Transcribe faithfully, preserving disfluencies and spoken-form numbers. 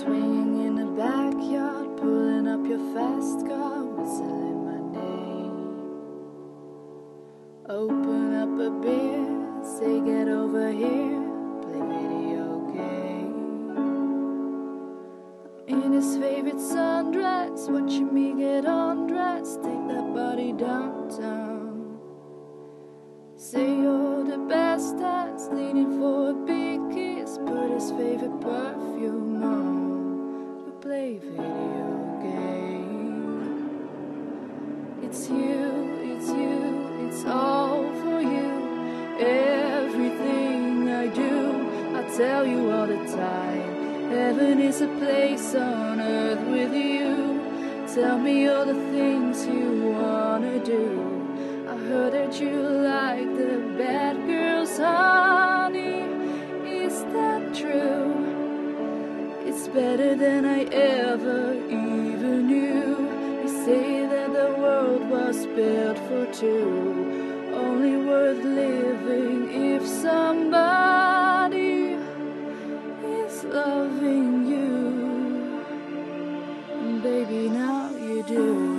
swinging in the backyard, pulling up your fast car, whistling my name. Open up a beer, say get over here, play video game. In his favorite sundress, watching me get undressed, take that body downtown. Say you're the best dance, leaning for a big kiss, put his favorite perfume on, we play video game. It's you, it's you, it's all for you. Everything I do, I tell you all the time. Heaven is a place on earth with you. Tell me all the things you wanna do. I heard that you like the bad girls, honey. Is that true? It's better than I ever even knew. They say that the world was built for two, only worth living if somebody is loving you. And baby, now you do.